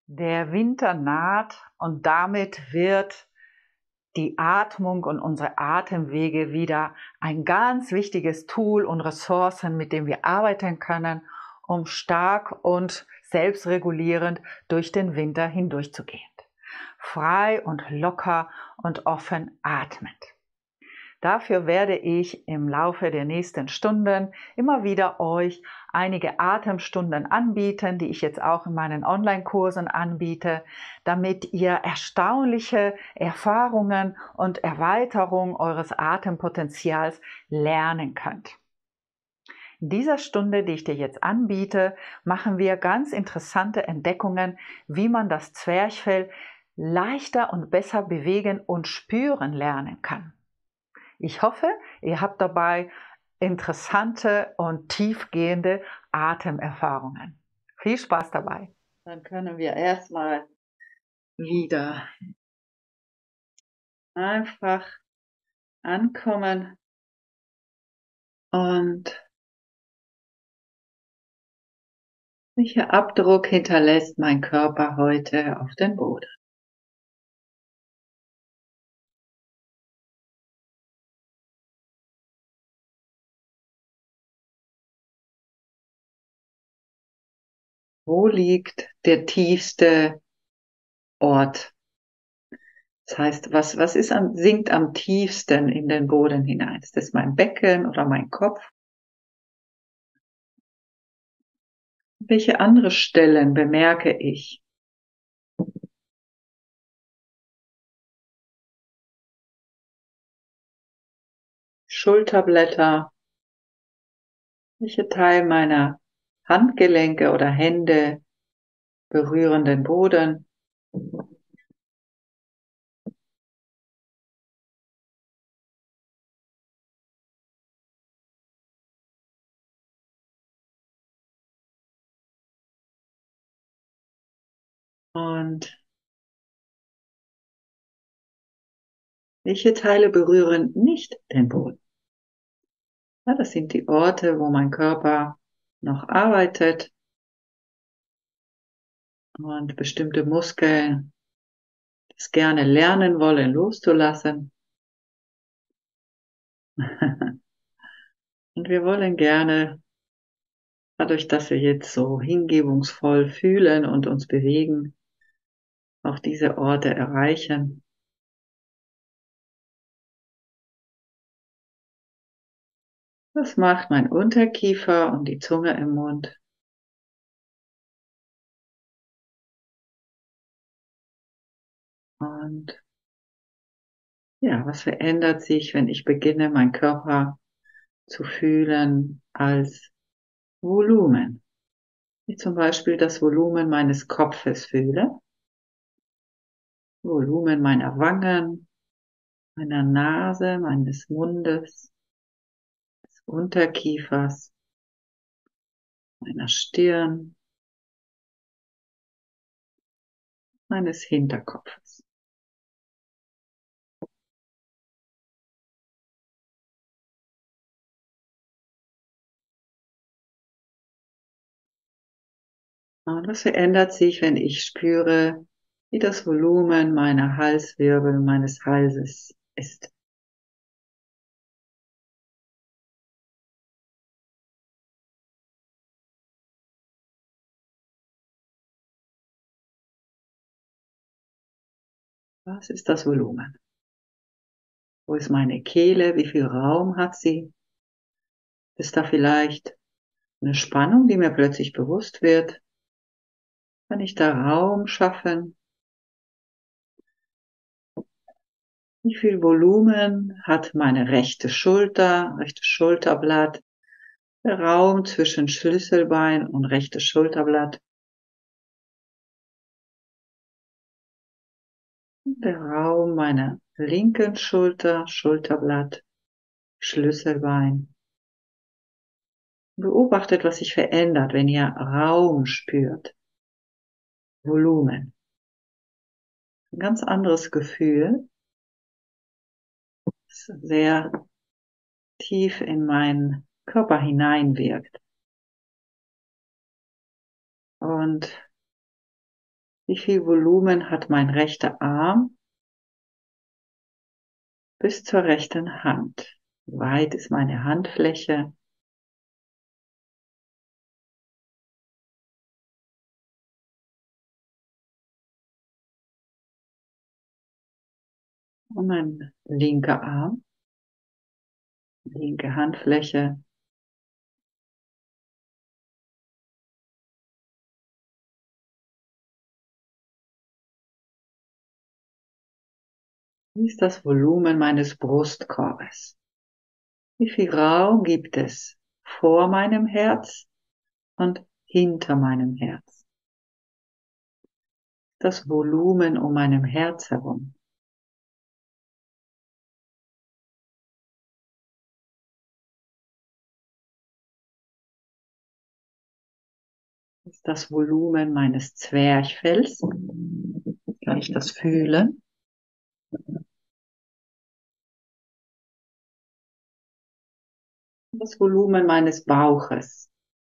Der Winter naht und damit wird die Atmung und unsere Atemwege wieder ein ganz wichtiges Tool und Ressourcen, mit dem wir arbeiten können, um stark und selbstregulierend durch den Winter hindurchzugehen. Frei und locker und offen atmend. Dafür werde ich im Laufe der nächsten Stunden immer wieder euch einige Atemstunden anbieten, die ich jetzt auch in meinen Online-Kursen anbiete, damit ihr erstaunliche Erfahrungen und Erweiterung eures Atempotenzials lernen könnt. In dieser Stunde, die ich dir jetzt anbiete, machen wir ganz interessante Entdeckungen, wie man das Zwerchfell leichter und besser bewegen und spüren lernen kann. Ich hoffe, ihr habt dabei interessante und tiefgehende Atemerfahrungen. Viel Spaß dabei. Dann können wir erstmal wieder einfach ankommen und welcher Abdruck hinterlässt mein Körper heute auf den Boden? Wo liegt der tiefste Ort? Das heißt, was sinkt am tiefsten in den Boden hinein? Ist das mein Becken oder mein Kopf? Welche andere Stellen bemerke ich? Schulterblätter? Welche Teil meiner Handgelenke oder Hände berühren den Boden? Und welche Teile berühren nicht den Boden? Ja, das sind die Orte, wo mein Körper noch arbeitet und bestimmte Muskeln es gerne lernen wollen, loszulassen. Und wir wollen gerne, dadurch, dass wir jetzt so hingebungsvoll fühlen und uns bewegen, auch diese Orte erreichen. Das macht mein Unterkiefer und die Zunge im Mund. Und ja, was verändert sich, wenn ich beginne, meinen Körper zu fühlen als Volumen? Ich zum Beispiel das Volumen meines Kopfes fühle, Volumen meiner Wangen, meiner Nase, meines Mundes, des Unterkiefers, meiner Stirn, meines Hinterkopfes. Und was verändert sich, wenn ich spüre, wie das Volumen meiner Halswirbel, meines Halses ist? Was ist das Volumen? Wo ist meine Kehle? Wie viel Raum hat sie? Ist da vielleicht eine Spannung, die mir plötzlich bewusst wird? Kann ich da Raum schaffen? Wie viel Volumen hat meine rechte Schulter, rechtes Schulterblatt? Der Raum zwischen Schlüsselbein und rechtes Schulterblatt. Der Raum meiner linken Schulter, Schulterblatt, Schlüsselbein. Beobachtet, was sich verändert, wenn ihr Raum spürt. Volumen. Ein ganz anderes Gefühl. Das sehr tief in meinen Körper hineinwirkt. Und Wie viel Volumen hat mein rechter Arm bis zur rechten Hand? Wie weit ist meine Handfläche? Und mein linker Arm, linke Handfläche. Wie ist das Volumen meines Brustkorbes? Wie viel Raum gibt es vor meinem Herz und hinter meinem Herz? Das Volumen um meinem Herz herum. Ist das Volumen meines Zwerchfells? Kann ich das fühlen? Das Volumen meines Bauches.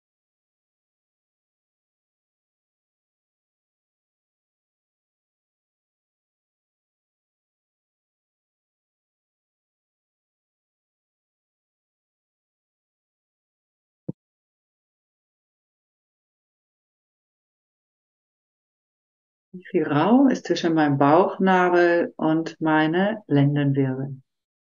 Wie viel Raum ist zwischen meinem Bauchnabel und meine Lendenwirbel?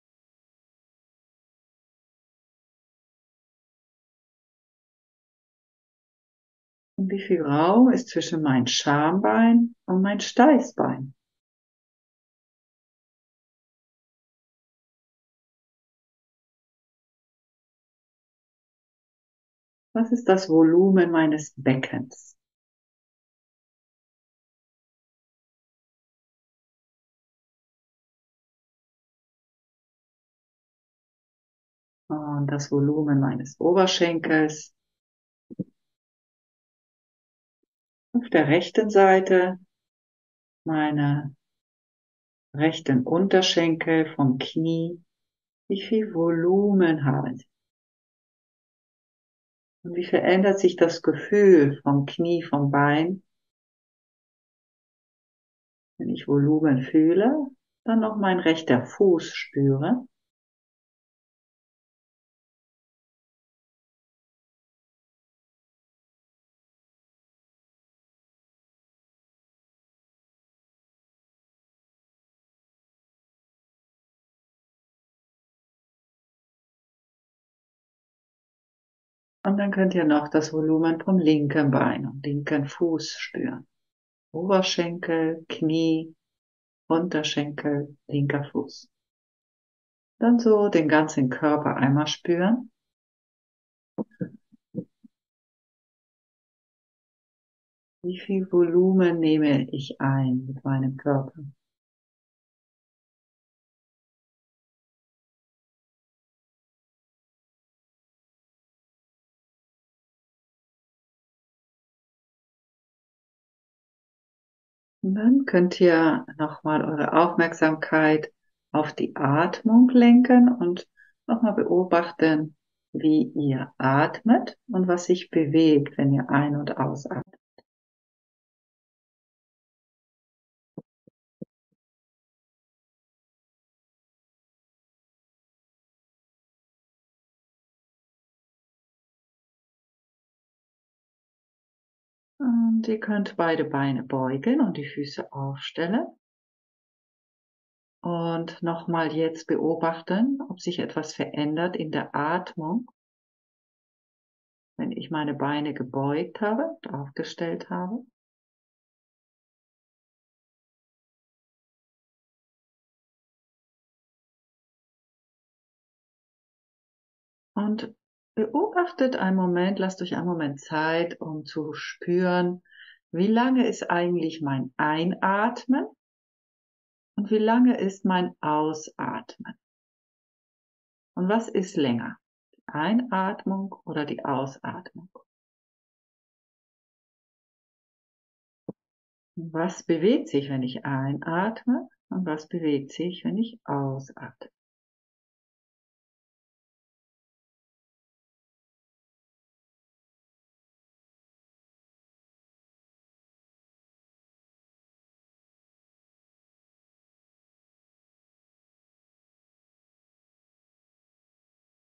Und wie viel Raum ist zwischen mein Schambein und mein Steißbein? Was ist das Volumen meines Beckens? Und das Volumen meines Oberschenkels. Auf der rechten Seite meine rechten Unterschenkel vom Knie. Wie viel Volumen haben sie? Und wie verändert sich das Gefühl vom Knie, vom Bein, wenn ich Volumen fühle? Dann noch mein rechter Fuß spüre. Und dann könnt ihr noch das Volumen vom linken Bein und linken Fuß spüren. Oberschenkel, Knie, Unterschenkel, linker Fuß. Dann so den ganzen Körper einmal spüren. Wie viel Volumen nehme ich ein mit meinem Körper? Und dann könnt ihr nochmal eure Aufmerksamkeit auf die Atmung lenken und nochmal beobachten, wie ihr atmet und was sich bewegt, wenn ihr ein- und ausatmet. Und ihr könnt beide Beine beugen und die Füße aufstellen. Und nochmal jetzt beobachten, ob sich etwas verändert in der Atmung, wenn ich meine Beine gebeugt habe, aufgestellt habe. Und beobachtet einen Moment, lasst euch einen Moment Zeit, um zu spüren, wie lange ist eigentlich mein Einatmen und wie lange ist mein Ausatmen. Und was ist länger? Die Einatmung oder die Ausatmung? Was bewegt sich, wenn ich einatme und was bewegt sich, wenn ich ausatme?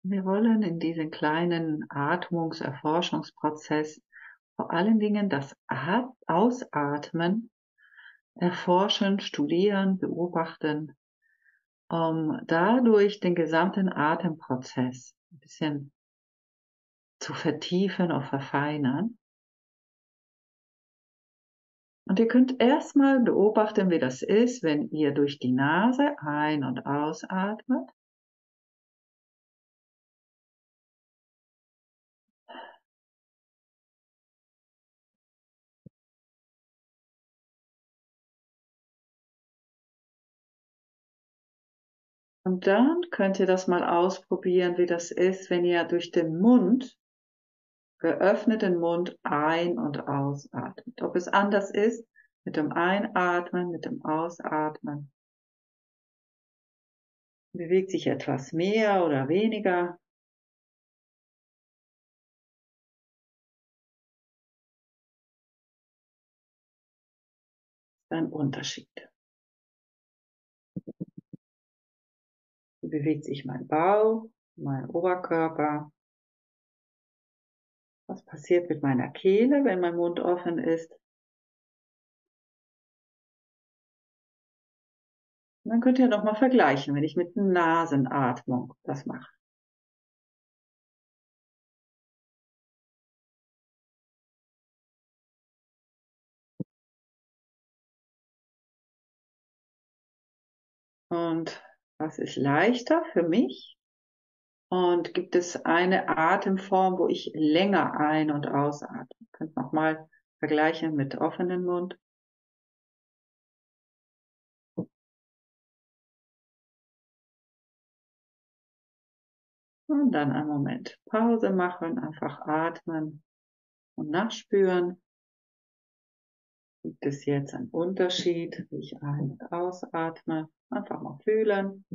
Wir wollen in diesem kleinen Atmungserforschungsprozess vor allen Dingen das Ausatmen erforschen, studieren, beobachten, um dadurch den gesamten Atemprozess ein bisschen zu vertiefen und verfeinern. Und ihr könnt erstmal beobachten, wie das ist, wenn ihr durch die Nase ein- und ausatmet. Und dann könnt ihr das mal ausprobieren, wie das ist, wenn ihr durch den Mund, geöffneten Mund ein- und ausatmet. Ob es anders ist mit dem Einatmen, mit dem Ausatmen. Bewegt sich etwas mehr oder weniger. Ein Unterschied. Wie bewegt sich mein Bauch, mein Oberkörper? Was passiert mit meiner Kehle, wenn mein Mund offen ist? Und dann könnt ihr nochmal vergleichen, wenn ich mit Nasenatmung das mache. Und was ist leichter für mich? Und gibt es eine Atemform, wo ich länger ein- und ausatme? Ihr könnt nochmal vergleichen mit offenem Mund. Und dann einen Moment Pause machen, einfach atmen und nachspüren. Gibt es jetzt einen Unterschied, wie ich ein- und ausatme? Einfach mal fühlen.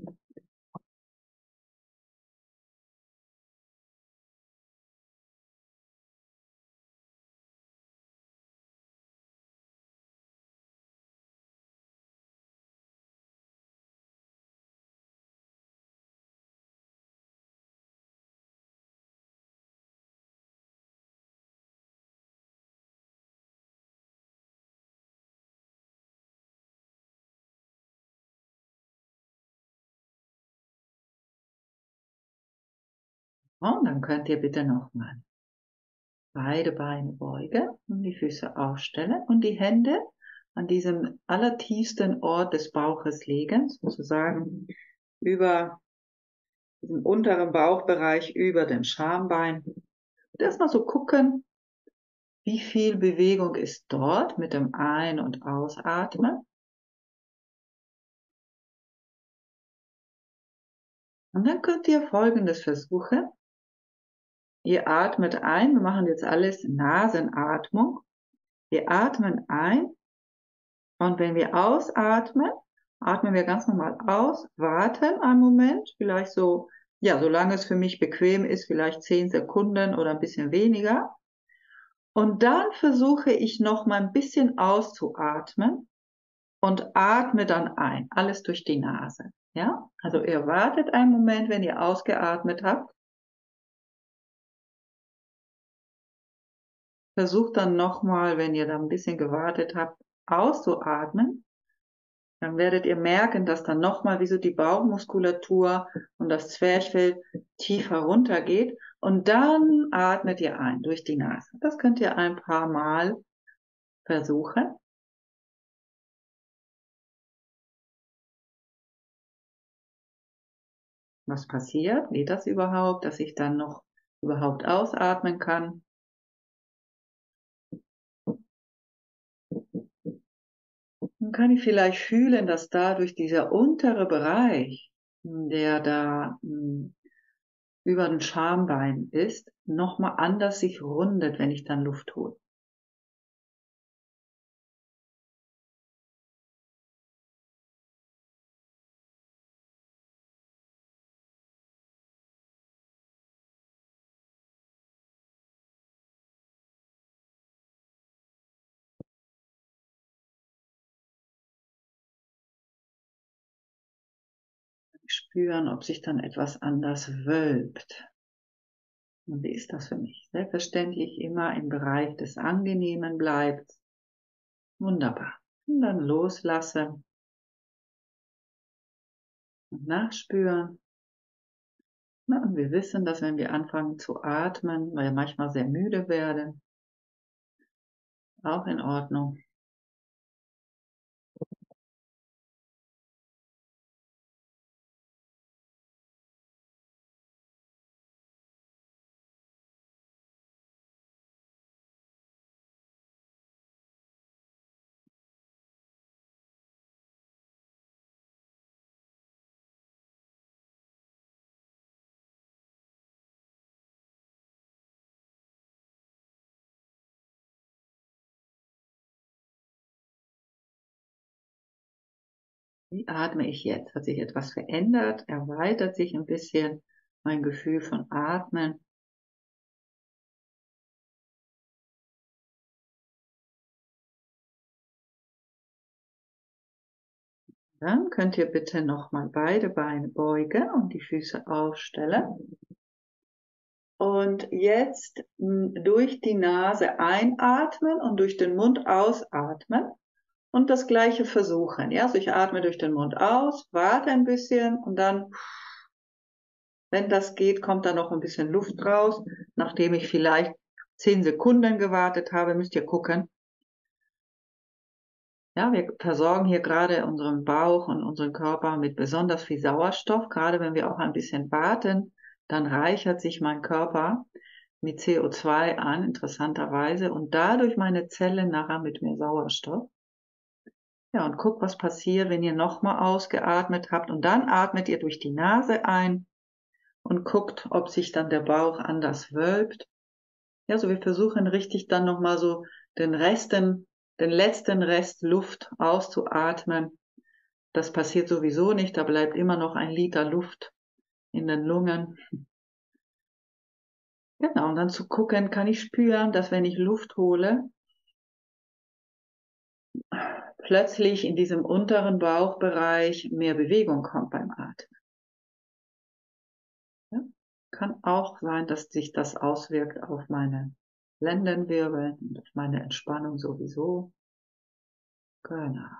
Und dann könnt ihr bitte nochmal beide Beine beugen und die Füße aufstellen und die Hände an diesem allertiefsten Ort des Bauches legen, sozusagen über diesem unteren Bauchbereich, über dem Schambein. Und erstmal so gucken, wie viel Bewegung ist dort mit dem Ein- und Ausatmen. Und dann könnt ihr Folgendes versuchen. Ihr atmet ein, wir machen jetzt alles Nasenatmung. Wir atmen ein und wenn wir ausatmen, atmen wir ganz normal aus, warten einen Moment, vielleicht so, ja, solange es für mich bequem ist, vielleicht 10 Sekunden oder ein bisschen weniger. Und dann versuche ich noch mal ein bisschen auszuatmen und atme dann ein, alles durch die Nase. Ja, also ihr wartet einen Moment, wenn ihr ausgeatmet habt. Versucht dann nochmal, wenn ihr da ein bisschen gewartet habt, auszuatmen. Dann werdet ihr merken, dass dann nochmal wie so die Bauchmuskulatur und das Zwerchfell tiefer runtergeht. Und dann atmet ihr ein durch die Nase. Das könnt ihr ein paar Mal versuchen. Was passiert? Geht das überhaupt, dass ich dann noch überhaupt ausatmen kann? Dann kann ich vielleicht fühlen, dass dadurch dieser untere Bereich, der da über den Schambein ist, nochmal anders sich rundet, wenn ich dann Luft hole. spüren, ob sich dann etwas anders wölbt. Und wie ist das für mich? Selbstverständlich immer im Bereich des Angenehmen bleibt. Wunderbar. Und dann loslassen und nachspüren. Na, und wir wissen, dass wenn wir anfangen zu atmen, weil wir manchmal sehr müde werden, auch in Ordnung. Wie atme ich jetzt? Hat sich etwas verändert? Erweitert sich ein bisschen mein Gefühl von Atmen? Dann könnt ihr bitte nochmal beide Beine beugen und die Füße aufstellen. Und jetzt durch die Nase einatmen und durch den Mund ausatmen und das gleiche versuchen. Ja, also ich atme durch den Mund aus, warte ein bisschen und dann, wenn das geht, kommt da noch ein bisschen Luft raus. Nachdem ich vielleicht 10 Sekunden gewartet habe, müsst ihr gucken. Ja, wir versorgen hier gerade unseren Bauch und unseren Körper mit besonders viel Sauerstoff. Gerade wenn wir auch ein bisschen warten, dann reichert sich mein Körper mit CO2 an, interessanterweise, und dadurch meine Zellen nachher mit mehr Sauerstoff. Ja, und guckt, was passiert, wenn ihr nochmal ausgeatmet habt und dann atmet ihr durch die Nase ein und guckt, ob sich dann der Bauch anders wölbt. Ja, so wir versuchen richtig dann nochmal so den letzten Rest Luft auszuatmen. Das passiert sowieso nicht, da bleibt immer noch 1 Liter Luft in den Lungen. Genau, und dann zu gucken, kann ich spüren, dass wenn ich Luft hole, plötzlich in diesem unteren Bauchbereich mehr Bewegung kommt beim Atmen. Ja? Kann auch sein, dass sich das auswirkt auf meine Lendenwirbel und auf meine Entspannung sowieso. Genau.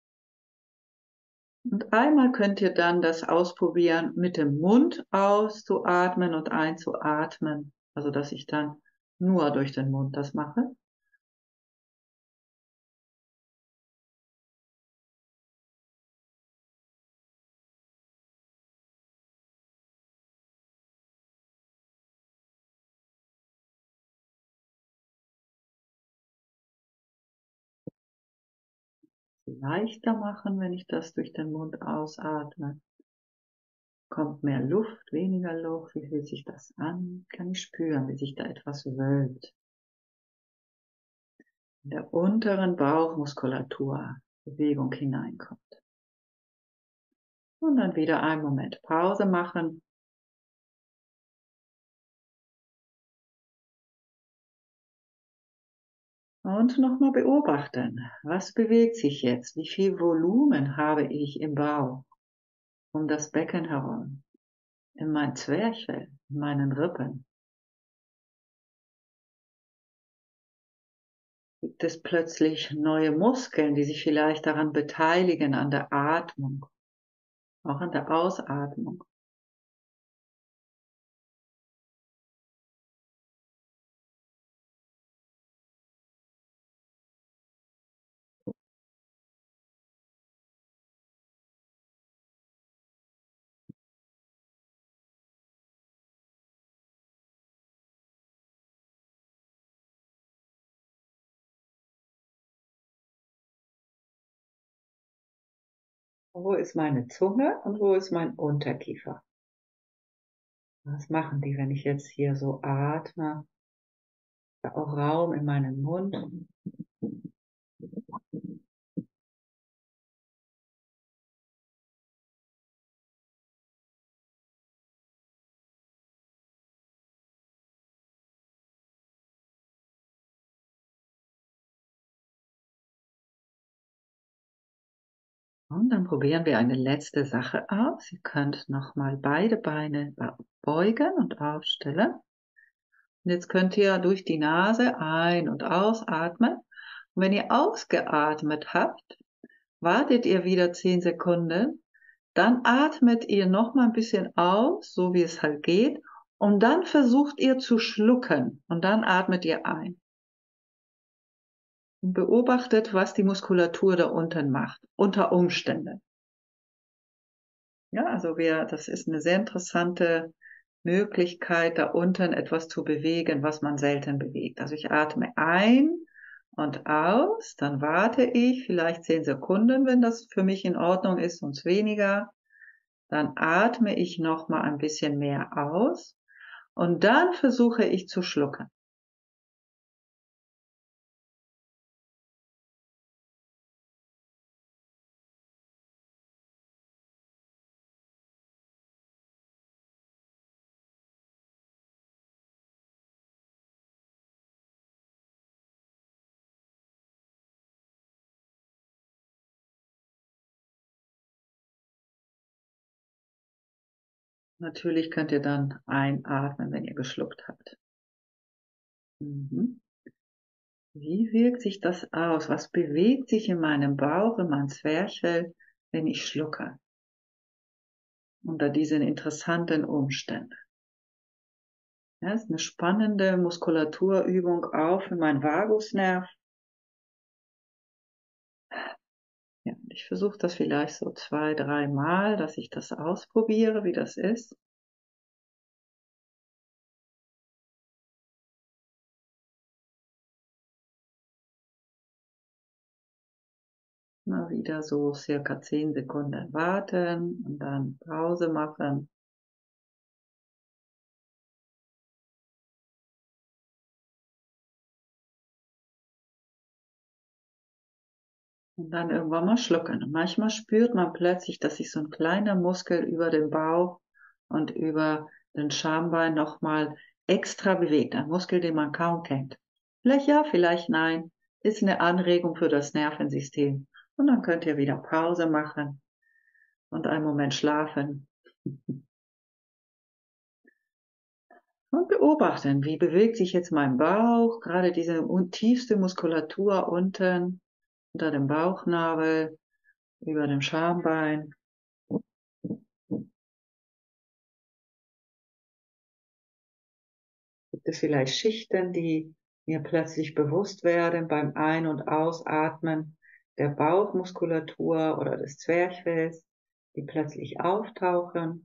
Und einmal könnt ihr dann das ausprobieren, mit dem Mund auszuatmen und einzuatmen. Also, dass ich dann nur durch den Mund das mache. Leichter machen, wenn ich das durch den Mund ausatme. Kommt mehr Luft, weniger Luft? Wie fühlt sich das an? Kann ich spüren, wie sich da etwas wölbt. In der unteren Bauchmuskulatur Bewegung hineinkommt. Und dann wieder einen Moment Pause machen. Und nochmal beobachten. Was bewegt sich jetzt? Wie viel Volumen habe ich im Bauch, um das Becken herum, in mein Zwerchfell, in meinen Rippen? Gibt es plötzlich neue Muskeln, die sich vielleicht daran beteiligen, an der Atmung, auch an der Ausatmung? Wo ist meine Zunge und wo ist mein Unterkiefer? Was machen die, wenn ich jetzt hier so atme? Da auch Raum in meinem Mund. Und dann probieren wir eine letzte Sache aus. Ihr könnt nochmal beide Beine beugen und aufstellen. Und jetzt könnt ihr durch die Nase ein- und ausatmen. Und wenn ihr ausgeatmet habt, wartet ihr wieder 10 Sekunden. Dann atmet ihr nochmal ein bisschen aus, so wie es halt geht. Und dann versucht ihr zu schlucken. Und dann atmet ihr ein. Und beobachtet, was die Muskulatur da unten macht, unter Umständen. Ja, also das ist eine sehr interessante Möglichkeit, da unten etwas zu bewegen, was man selten bewegt. Also ich atme ein und aus, dann warte ich vielleicht 10 Sekunden, wenn das für mich in Ordnung ist, sonst weniger. Dann atme ich nochmal ein bisschen mehr aus und dann versuche ich zu schlucken. Natürlich könnt ihr dann einatmen, wenn ihr geschluckt habt. Mhm. Wie wirkt sich das aus? Was bewegt sich in meinem Bauch, in meinem Zwerchfell, wenn ich schlucke? Unter diesen interessanten Umständen. Ja, ist eine spannende Muskulaturübung auch für meinen Vagusnerv. Ja, ich versuche das vielleicht so 2, 3 Mal, dass ich das ausprobiere, wie das ist. Mal wieder so circa 10 Sekunden warten und dann Pause machen. Und dann irgendwann mal schlucken. Und manchmal spürt man plötzlich, dass sich so ein kleiner Muskel über den Bauch und über den Schambein nochmal extra bewegt. Ein Muskel, den man kaum kennt. Vielleicht ja, vielleicht nein. Ist eine Anregung für das Nervensystem. Und dann könnt ihr wieder Pause machen und einen Moment schlafen. Und beobachten, wie bewegt sich jetzt mein Bauch, gerade diese tiefste Muskulatur unten, unter dem Bauchnabel, über dem Schambein. Gibt es vielleicht Schichten, die mir plötzlich bewusst werden beim Ein- und Ausatmen der Bauchmuskulatur oder des Zwerchfells, die plötzlich auftauchen?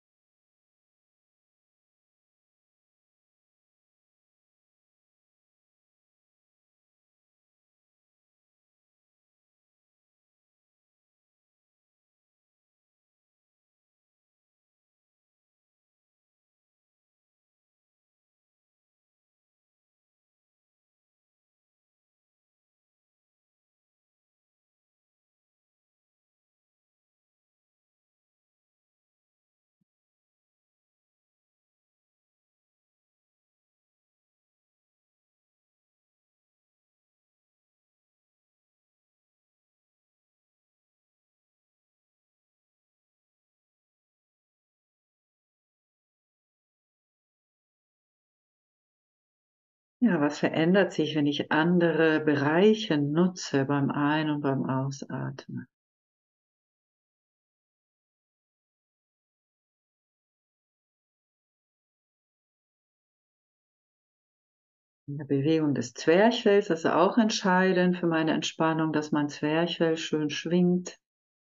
Ja, was verändert sich, wenn ich andere Bereiche nutze beim Ein- und beim Ausatmen? In der Bewegung des Zwerchfells, das ist auch entscheidend für meine Entspannung, dass mein Zwerchfell schön schwingt.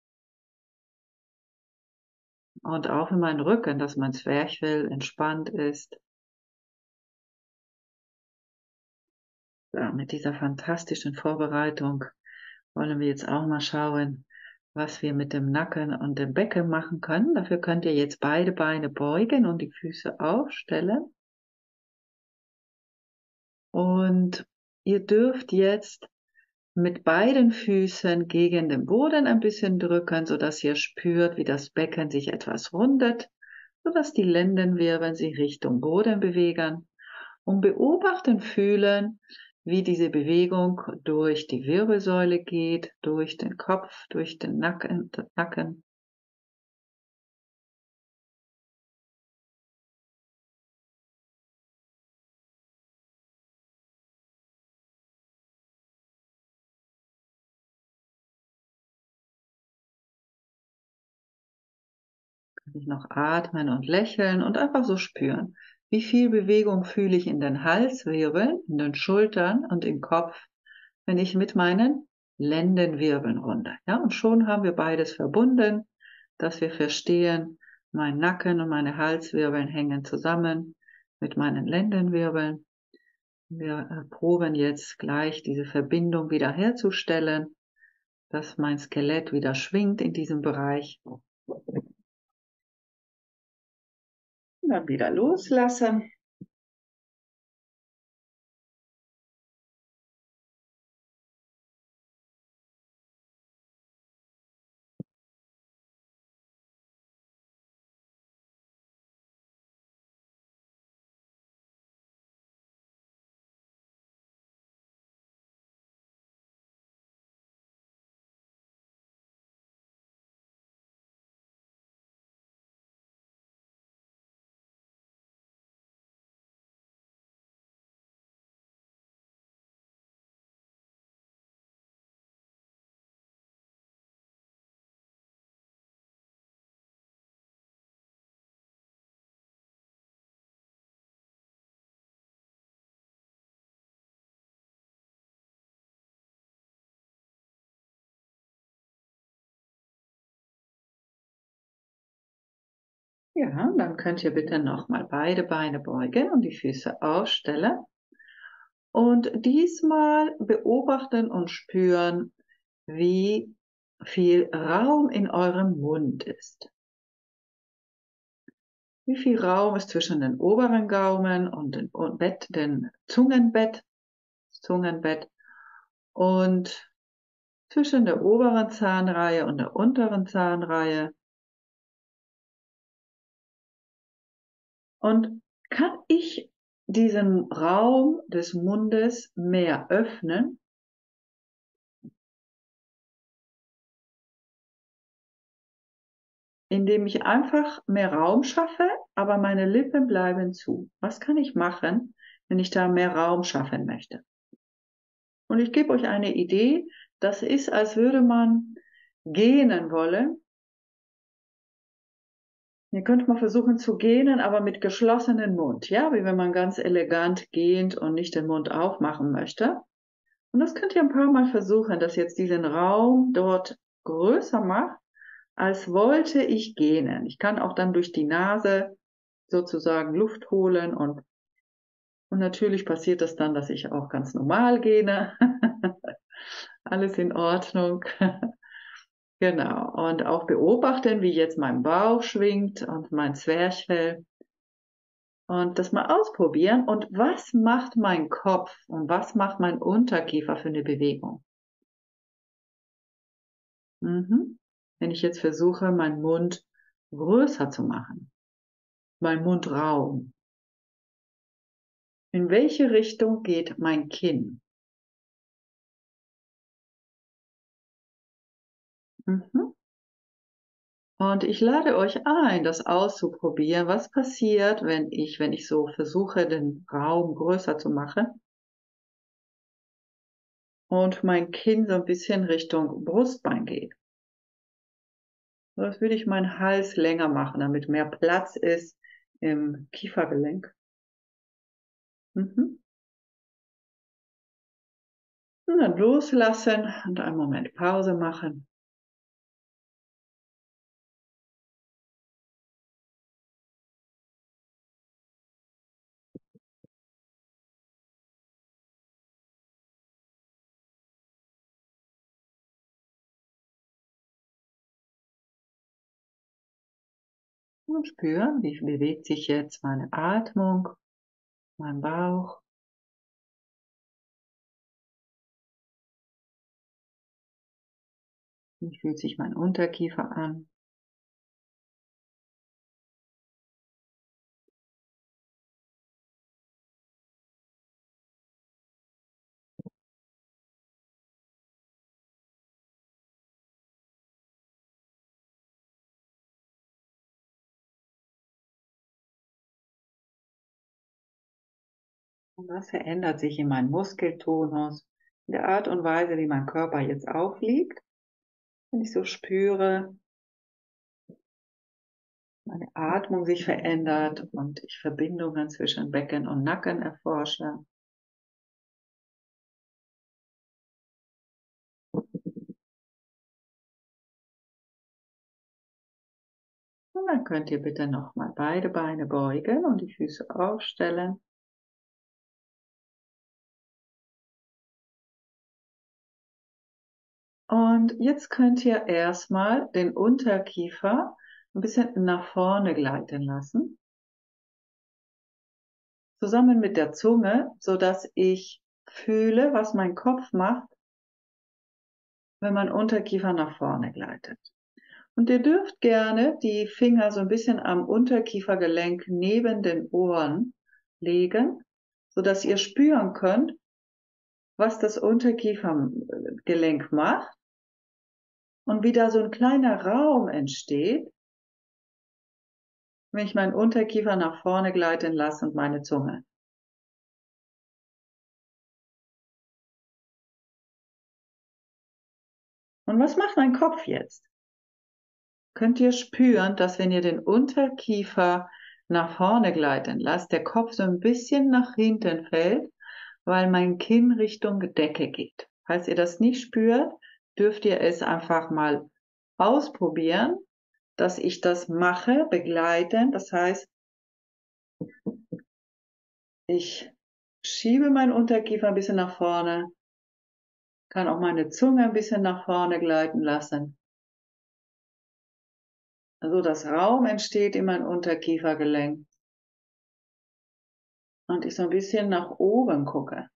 Und auch in meinen Rücken, dass mein Zwerchfell entspannt ist. Ja, mit dieser fantastischen Vorbereitung wollen wir jetzt auch mal schauen, was wir mit dem Nacken und dem Becken machen können. Dafür könnt ihr jetzt beide Beine beugen und die Füße aufstellen. Und ihr dürft jetzt mit beiden Füßen gegen den Boden ein bisschen drücken, sodass ihr spürt, wie das Becken sich etwas rundet, sodass die Lendenwirbel sich Richtung Boden bewegen. Und beobachten, fühlen, wie diese Bewegung durch die Wirbelsäule geht, durch den Kopf, durch den Nacken. Kann ich noch atmen und lächeln und einfach so spüren. Wie viel Bewegung fühle ich in den Halswirbeln, in den Schultern und im Kopf, wenn ich mit meinen Lendenwirbeln runter. Ja, und schon haben wir beides verbunden, dass wir verstehen, mein Nacken und meine Halswirbeln hängen zusammen mit meinen Lendenwirbeln. Wir proben jetzt gleich diese Verbindung wieder herzustellen, dass mein Skelett wieder schwingt in diesem Bereich. Und dann wieder loslassen. Ja, dann könnt ihr bitte nochmal beide Beine beugen und die Füße aufstellen. Und diesmal beobachten und spüren, wie viel Raum in eurem Mund ist. Wie viel Raum ist zwischen den oberen Gaumen und dem Zungenbett und zwischen der oberen Zahnreihe und der unteren Zahnreihe. Und kann ich diesen Raum des Mundes mehr öffnen? Indem ich einfach mehr Raum schaffe, aber meine Lippen bleiben zu. Was kann ich machen, wenn ich da mehr Raum schaffen möchte? Und ich gebe euch eine Idee. Das ist, als würde man gähnen wollen. Ihr könnt mal versuchen zu gähnen, aber mit geschlossenem Mund. Ja, wie wenn man ganz elegant gähnt und nicht den Mund aufmachen möchte. Und das könnt ihr ein paar Mal versuchen, dass jetzt diesen Raum dort größer macht, als wollte ich gähnen. Ich kann auch dann durch die Nase sozusagen Luft holen und natürlich passiert das dann, dass ich auch ganz normal gähne. Alles in Ordnung. Genau. Und auch beobachten, wie jetzt mein Bauch schwingt und mein Zwerchfell. Und das mal ausprobieren. Und was macht mein Kopf und was macht mein Unterkiefer für eine Bewegung? Wenn ich jetzt versuche, meinen Mund größer zu machen, mein Mundraum. In welche Richtung geht mein Kinn? Und ich lade euch ein, das auszuprobieren. Was passiert, wenn ich so versuche, den Raum größer zu machen und mein Kinn so ein bisschen Richtung Brustbein geht? Das würde ich meinen Hals länger machen, damit mehr Platz ist im Kiefergelenk. Und dann loslassen und einen Moment Pause machen. Und spüren, wie bewegt sich jetzt meine Atmung, mein Bauch. Wie fühlt sich mein Unterkiefer an? Und was verändert sich in meinem Muskeltonus, in der Art und Weise, wie mein Körper jetzt aufliegt, wenn ich so spüre, meine Atmung sich verändert und ich Verbindungen zwischen Becken und Nacken erforsche. Und dann könnt ihr bitte nochmal beide Beine beugen und die Füße aufstellen. Und jetzt könnt ihr erstmal den Unterkiefer ein bisschen nach vorne gleiten lassen, zusammen mit der Zunge, so dass ich fühle, was mein Kopf macht, wenn mein Unterkiefer nach vorne gleitet. Und ihr dürft gerne die Finger so ein bisschen am Unterkiefergelenk neben den Ohren legen, so dass ihr spüren könnt, was das Unterkiefergelenk macht und wie da so ein kleiner Raum entsteht, wenn ich meinen Unterkiefer nach vorne gleiten lasse und meine Zunge. Und was macht mein Kopf jetzt? Könnt ihr spüren, dass wenn ihr den Unterkiefer nach vorne gleiten lasst, der Kopf so ein bisschen nach hinten fällt, weil mein Kinn Richtung Decke geht. Falls ihr das nicht spürt, dürft ihr es einfach mal ausprobieren, dass ich das mache, begleiten. Das heißt, ich schiebe meinen Unterkiefer ein bisschen nach vorne, kann auch meine Zunge ein bisschen nach vorne gleiten lassen. Also dass Raum entsteht in mein Unterkiefergelenk und ich so ein bisschen nach oben gucke.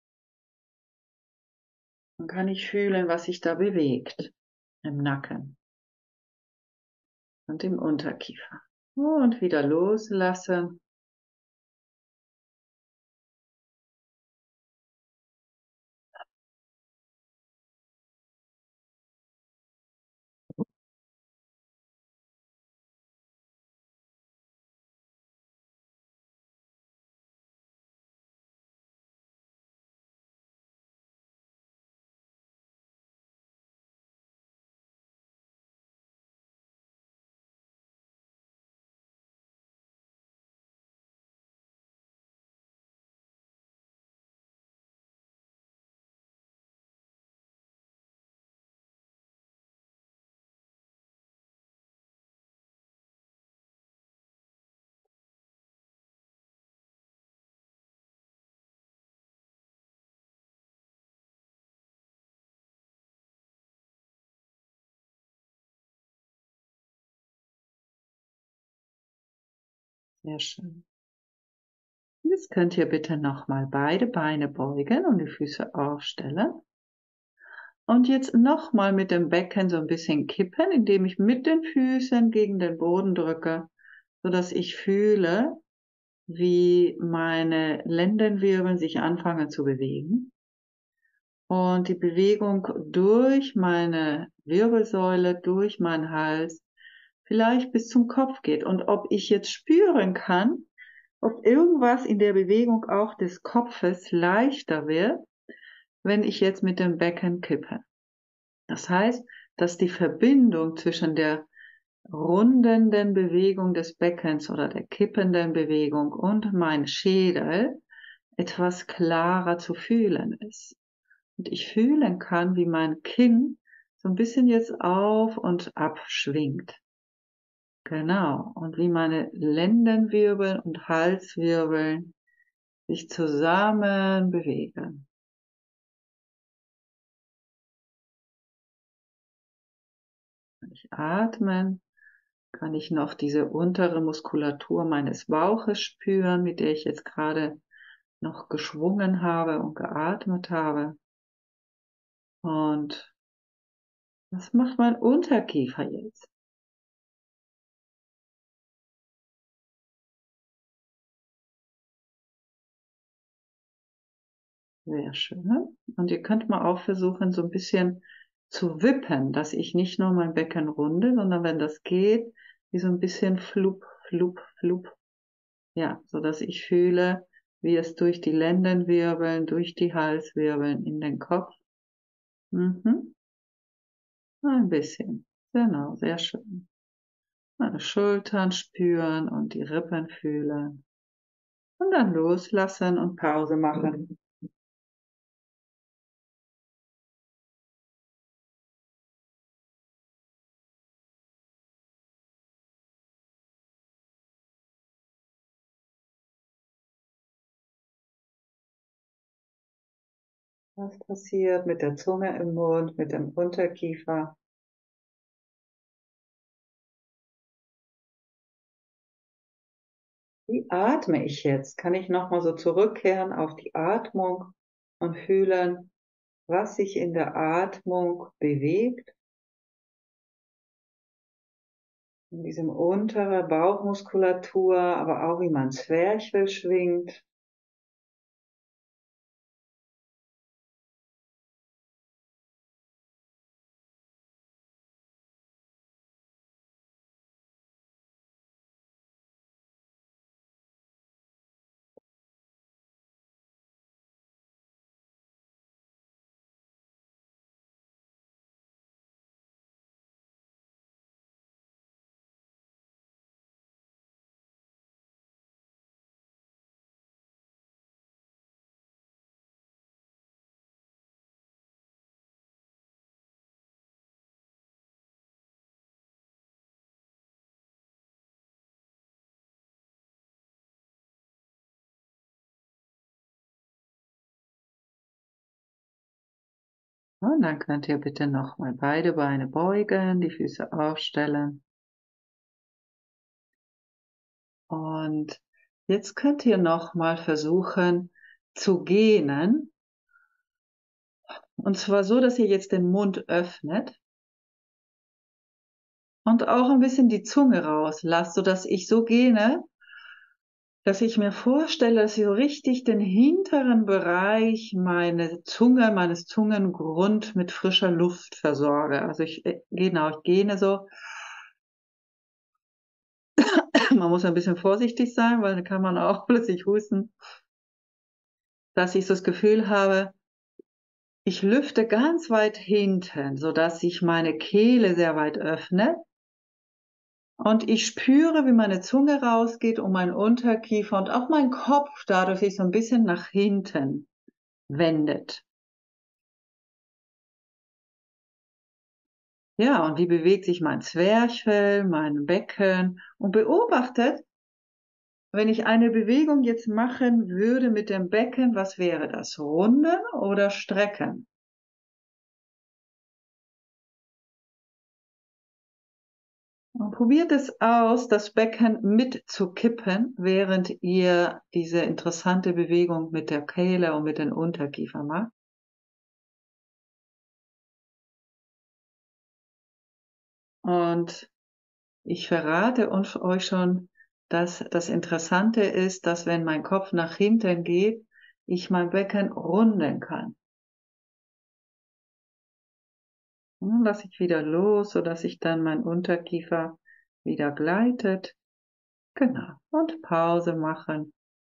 Dann kann ich fühlen, was sich da bewegt im Nacken und im Unterkiefer. Und wieder loslassen. Sehr schön. Jetzt könnt ihr bitte nochmal beide Beine beugen und die Füße aufstellen. Und jetzt nochmal mit dem Becken so ein bisschen kippen, indem ich mit den Füßen gegen den Boden drücke, so dass ich fühle, wie meine Lendenwirbel sich anfangen zu bewegen. Und die Bewegung durch meine Wirbelsäule, durch meinen Hals, vielleicht bis zum Kopf geht. Und ob ich jetzt spüren kann, ob irgendwas in der Bewegung auch des Kopfes leichter wird, wenn ich jetzt mit dem Becken kippe. Das heißt, dass die Verbindung zwischen der rundenden Bewegung des Beckens oder der kippenden Bewegung und mein Schädel etwas klarer zu fühlen ist. Und ich fühlen kann, wie mein Kinn so ein bisschen jetzt auf und ab schwingt. Genau. Und wie meine Lendenwirbel und Halswirbel sich zusammen bewegen. Wenn ich atmen, kann ich noch diese untere Muskulatur meines Bauches spüren, mit der ich jetzt gerade noch geschwungen habe und geatmet habe. Und was macht mein Unterkiefer jetzt? Sehr schön. Und ihr könnt mal auch versuchen, so ein bisschen zu wippen, dass ich nicht nur mein Becken runde, sondern wenn das geht, wie so ein bisschen flup, flup, flup. Ja, so dass ich fühle, wie es durch die Lendenwirbeln, durch die Halswirbeln in den Kopf. Mhm. Ein bisschen. Genau, sehr schön. Meine Schultern spüren und die Rippen fühlen. Und dann loslassen und Pause machen. Was passiert mit der Zunge im Mund, mit dem Unterkiefer? Wie atme ich jetzt? Kann ich nochmal so zurückkehren auf die Atmung und fühlen, was sich in der Atmung bewegt? In diesem untere Bauchmuskulatur, aber auch wie mein Zwerchfell schwingt. Und dann könnt ihr bitte nochmal beide Beine beugen, die Füße aufstellen. Und jetzt könnt ihr nochmal versuchen zu gähnen. Und zwar so, dass ihr jetzt den Mund öffnet und auch ein bisschen die Zunge rauslasst, sodass ich so gähne, dass ich mir vorstelle, dass ich so richtig den hinteren Bereich meines Zungengrund mit frischer Luft versorge. Also genau, ich gähne so. Man muss ein bisschen vorsichtig sein, weil dann kann man auch plötzlich husten, dass ich so das Gefühl habe, ich lüfte ganz weit hinten, sodass sich meine Kehle sehr weit öffnet. Und ich spüre, wie meine Zunge rausgeht und mein Unterkiefer und auch mein Kopf dadurch sich so ein bisschen nach hinten wendet. Ja, und wie bewegt sich mein Zwerchfell, mein Becken und beobachtet, wenn ich eine Bewegung jetzt machen würde mit dem Becken, was wäre das? Runden oder strecken? Und probiert es aus, das Becken mitzukippen, während ihr diese interessante Bewegung mit der Kehle und mit den Unterkiefer macht. Und ich verrate euch schon, dass das Interessante ist, dass wenn mein Kopf nach hinten geht, ich mein Becken runden kann. Nun lasse ich wieder los, sodass sich dann mein Unterkiefer wieder gleitet. Genau. Und Pause machen.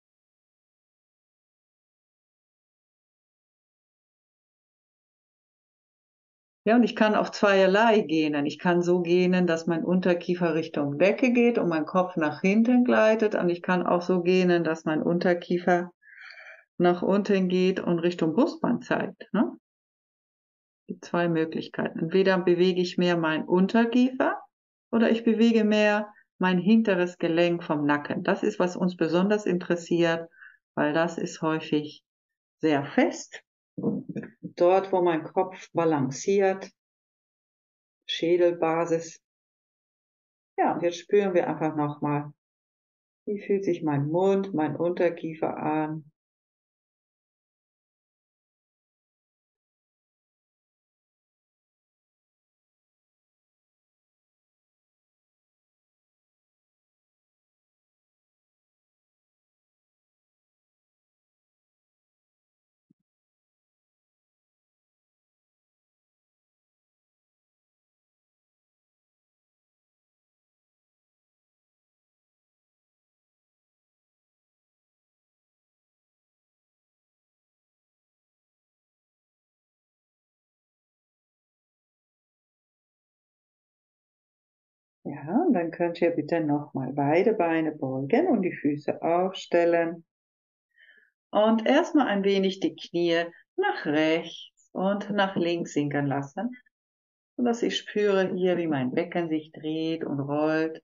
Ja, und ich kann auf zweierlei gähnen. Ich kann so gähnen, dass mein Unterkiefer Richtung Decke geht und mein Kopf nach hinten gleitet. Und ich kann auch so gähnen, dass mein Unterkiefer nach unten geht und Richtung Brustbein zeigt. Ne? Die zwei Möglichkeiten. Entweder bewege ich mehr meinen Unterkiefer oder ich bewege mehr mein hinteres Gelenk vom Nacken. Das ist, was uns besonders interessiert, weil das ist häufig sehr fest. Dort, wo mein Kopf balanciert, Schädelbasis. Ja, und jetzt spüren wir einfach nochmal, wie fühlt sich mein Mund, mein Unterkiefer an. Ja, und dann könnt ihr bitte nochmal beide Beine beugen und die Füße aufstellen. Und erstmal ein wenig die Knie nach rechts und nach links sinken lassen, sodass ich spüre hier, wie mein Becken sich dreht und rollt.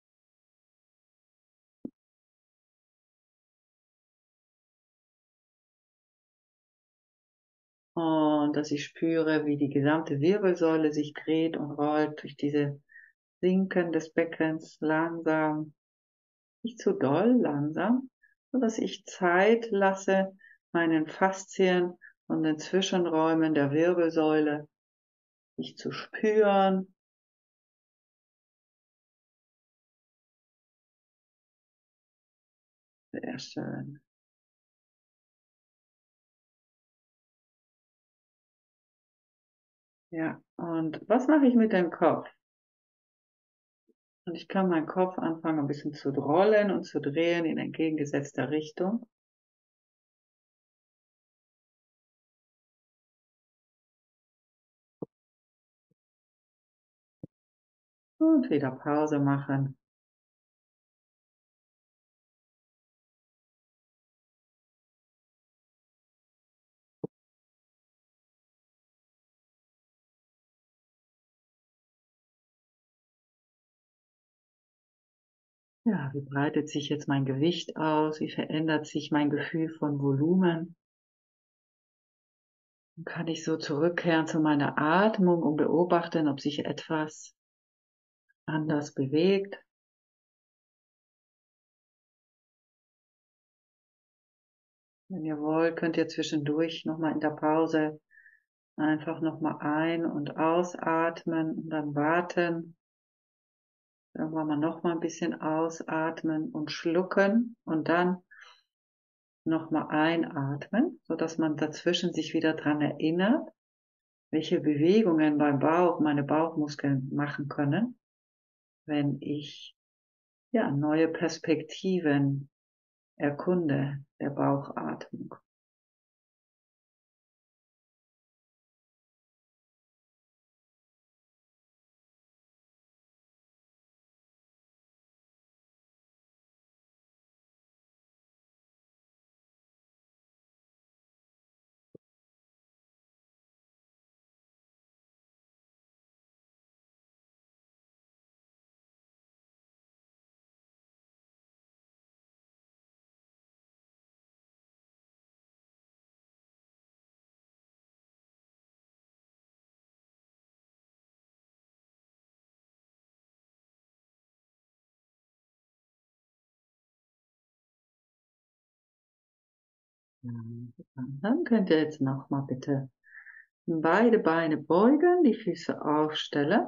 Und dass ich spüre, wie die gesamte Wirbelsäule sich dreht und rollt durch diese Sinken des Beckens langsam, nicht zu doll, langsam, sodass ich Zeit lasse, meinen Faszien und den Zwischenräumen der Wirbelsäule sich zu spüren. Sehr schön. Ja, und was mache ich mit dem Kopf? Und ich kann meinen Kopf anfangen, ein bisschen zu rollen und zu drehen in entgegengesetzter Richtung. Und wieder Pause machen. Ja, wie breitet sich jetzt mein Gewicht aus? Wie verändert sich mein Gefühl von Volumen? Dann kann ich so zurückkehren zu meiner Atmung und beobachten, ob sich etwas anders bewegt. Wenn ihr wollt, könnt ihr zwischendurch nochmal in der Pause einfach nochmal ein- und ausatmen und dann warten. Irgendwann mal nochmal ein bisschen ausatmen und schlucken und dann nochmal einatmen, sodass man dazwischen sich wieder dran erinnert, welche Bewegungen beim Bauch meine Bauchmuskeln machen können, wenn ich ja neue Perspektiven erkunde der Bauchatmung. Dann könnt ihr jetzt nochmal bitte beide Beine beugen, die Füße aufstellen.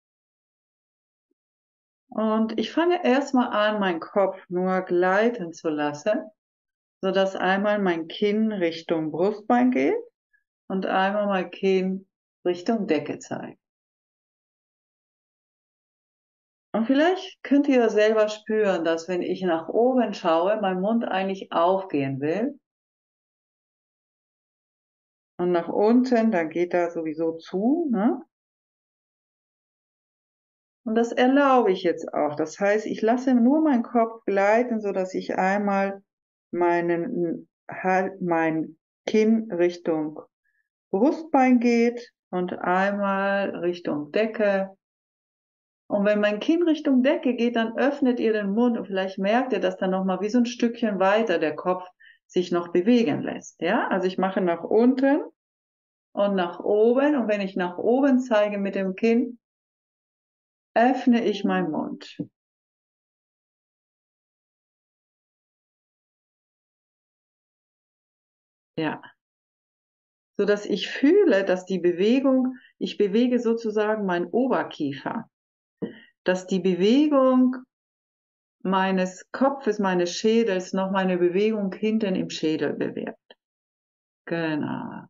Und ich fange erstmal an, meinen Kopf nur gleiten zu lassen, sodass einmal mein Kinn Richtung Brustbein geht und einmal mein Kinn Richtung Decke zeigt. Und vielleicht könnt ihr selber spüren, dass wenn ich nach oben schaue, mein Mund eigentlich aufgehen will. Und nach unten, dann geht er sowieso zu, ne? Und das erlaube ich jetzt auch. Das heißt, ich lasse nur meinen Kopf gleiten, so dass ich einmal mein Kinn Richtung Brustbein geht und einmal Richtung Decke. Und wenn mein Kinn Richtung Decke geht, dann öffnet ihr den Mund und vielleicht merkt ihr, dass dann nochmal wie so ein Stückchen weiter der Kopf sich noch bewegen lässt. Ja, also ich mache nach unten und nach oben. Und wenn ich nach oben zeige mit dem Kinn, öffne ich meinen Mund. Ja, so dass ich fühle, dass die Bewegung, ich bewege sozusagen meinen Oberkiefer, dass die Bewegung meines Kopfes, meines Schädels noch meine Bewegung hinten im Schädel bewirkt. Genau.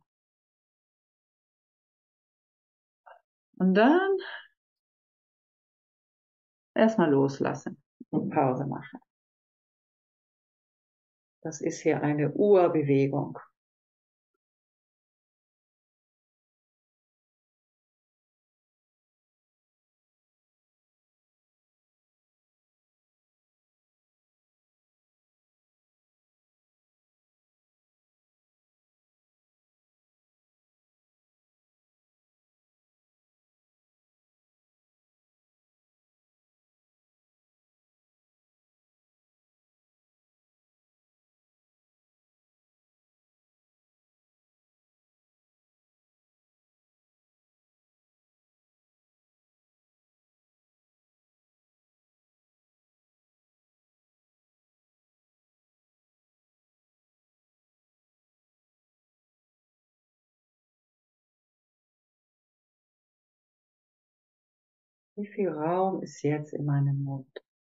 Und dann erstmal loslassen und Pause machen. Das ist hier eine Urbewegung. Wie viel Raum ist jetzt in meinem Mund?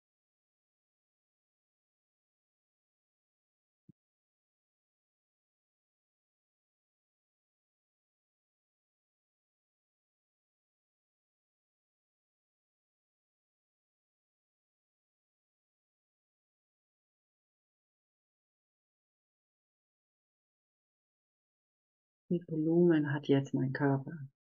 Wie viel Volumen hat jetzt mein Körper?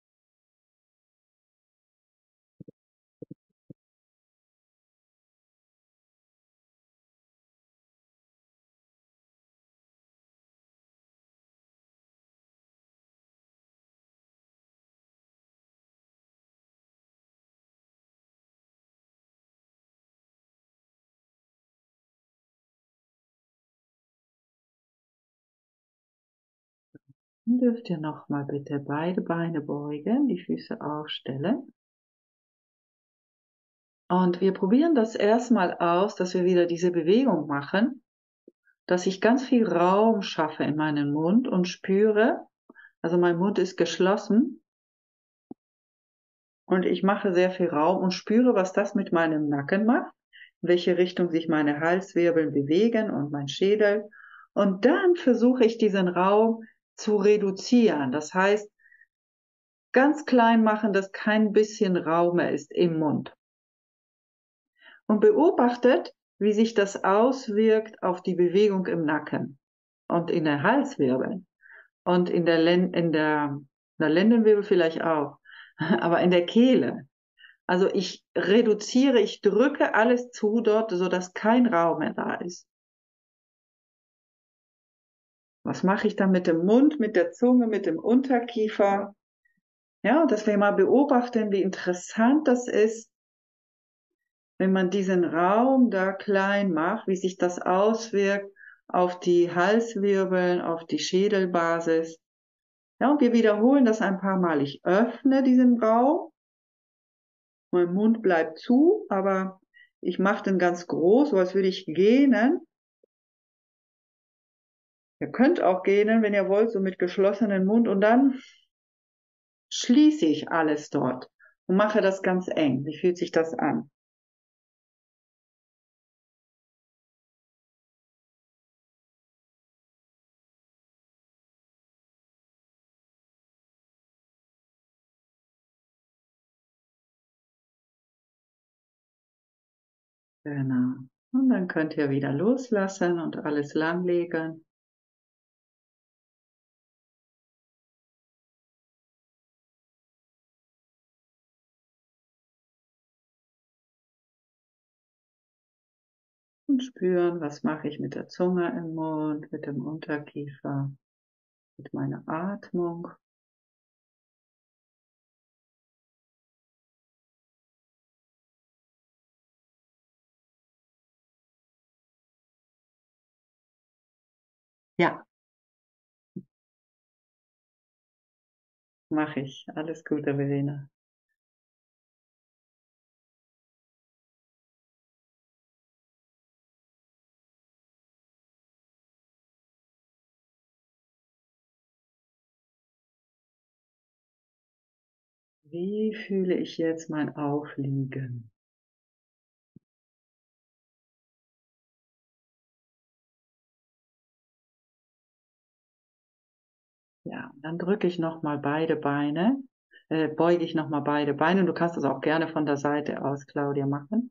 Dann dürft ihr nochmal bitte beide Beine beugen, die Füße aufstellen. Und wir probieren das erstmal aus, dass wir wieder diese Bewegung machen, dass ich ganz viel Raum schaffe in meinen Mund und spüre, also mein Mund ist geschlossen und ich mache sehr viel Raum und spüre, was das mit meinem Nacken macht, in welche Richtung sich meine Halswirbel bewegen und mein Schädel. Und dann versuche ich diesen Raum zu reduzieren. Das heißt, ganz klein machen, dass kein bisschen Raum mehr ist im Mund. Und beobachtet, wie sich das auswirkt auf die Bewegung im Nacken und in der Halswirbel und in der Lendenwirbel vielleicht auch, aber in der Kehle. Also ich reduziere, ich drücke alles zu dort, sodass kein Raum mehr da ist. Was mache ich dann mit dem Mund, mit der Zunge, mit dem Unterkiefer? Ja, dass wir mal beobachten, wie interessant das ist, wenn man diesen Raum da klein macht, wie sich das auswirkt auf die Halswirbeln, auf die Schädelbasis. Ja, und wir wiederholen das ein paar Mal. Ich öffne diesen Raum, mein Mund bleibt zu, aber ich mache den ganz groß, so als würde ich gähnen. Ihr könnt auch gähnen, wenn ihr wollt, so mit geschlossenem Mund, und dann schließe ich alles dort und mache das ganz eng. Wie fühlt sich das an? Genau. Und dann könnt ihr wieder loslassen und alles langlegen. Und spüren, was mache ich mit der Zunge im Mund, mit dem Unterkiefer, mit meiner Atmung. Ja, mache ich. Alles Gute, Verena. Wie fühle ich jetzt mein Aufliegen? Ja, dann drücke ich nochmal beide Beine, beuge ich nochmal beide Beine. Du kannst das auch gerne von der Seite aus, Claudia, machen.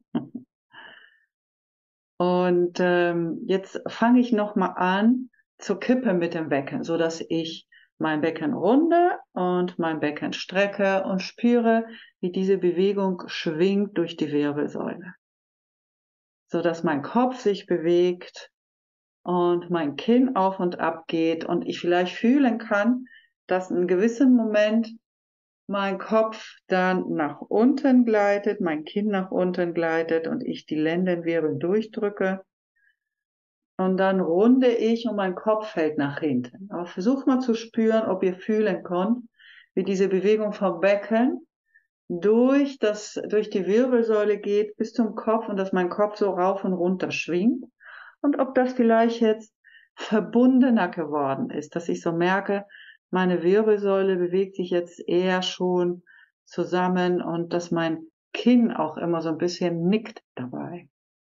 Und jetzt fange ich nochmal an zu kippen mit dem Becken, so dass ich mein Becken runde und mein Becken strecke und spüre, wie diese Bewegung schwingt durch die Wirbelsäule, so dass mein Kopf sich bewegt und mein Kinn auf und ab geht und ich vielleicht fühlen kann, dass in einem gewissen Moment mein Kopf dann nach unten gleitet, mein Kinn nach unten gleitet und ich die Lendenwirbel durchdrücke. Und dann runde ich und mein Kopf fällt nach hinten. Aber versucht mal zu spüren, ob ihr fühlen könnt, wie diese Bewegung vom Becken durch die Wirbelsäule geht bis zum Kopf und dass mein Kopf so rauf und runter schwingt. Und ob das vielleicht jetzt verbundener geworden ist, dass ich so merke, meine Wirbelsäule bewegt sich jetzt eher schon zusammen und dass mein Kinn auch immer so ein bisschen nickt dabei.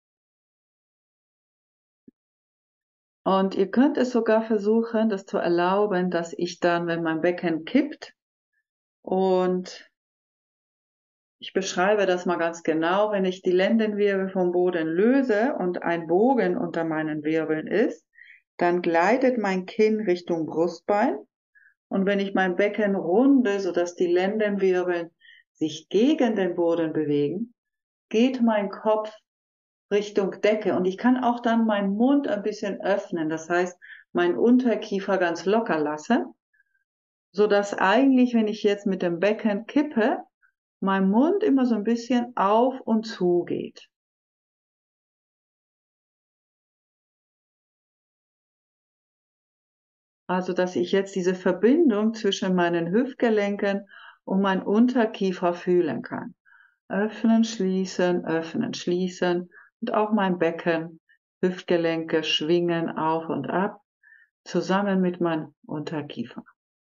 Und ihr könnt es sogar versuchen, das zu erlauben, dass ich dann, wenn mein Becken kippt und ich beschreibe das mal ganz genau, wenn ich die Lendenwirbel vom Boden löse und ein Bogen unter meinen Wirbeln ist, dann gleitet mein Kinn Richtung Brustbein. Und wenn ich mein Becken runde, sodass die Lendenwirbel sich gegen den Boden bewegen, geht mein Kopf Richtung Decke. Und ich kann auch dann meinen Mund ein bisschen öffnen. Das heißt, meinen Unterkiefer ganz locker lasse, sodass eigentlich, wenn ich jetzt mit dem Becken kippe, mein Mund immer so ein bisschen auf und zu geht. Also, dass ich jetzt diese Verbindung zwischen meinen Hüftgelenken und meinem Unterkiefer fühlen kann. Öffnen, schließen und auch mein Becken, Hüftgelenke schwingen auf und ab, zusammen mit meinem Unterkiefer.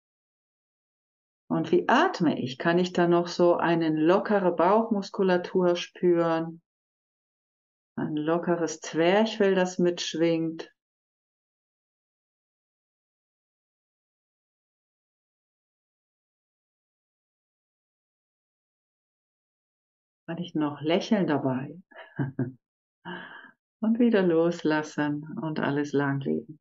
Und wie atme ich? Kann ich da noch so eine lockere Bauchmuskulatur spüren? Ein lockeres Zwerchfell, das mitschwingt. Kann ich noch lächeln dabei? Und wieder loslassen und alles lang liegen.